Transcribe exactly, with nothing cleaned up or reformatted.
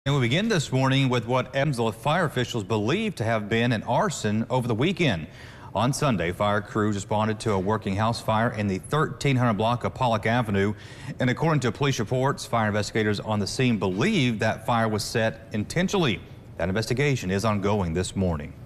And we begin this morning with what Evansville fire officials believe to have been an arson over the weekend. On Sunday, fire crews responded to a working house fire in the thirteen hundred block of Pollack Avenue. And according to police reports, fire investigators on the scene believe that fire was set intentionally. That investigation is ongoing this morning.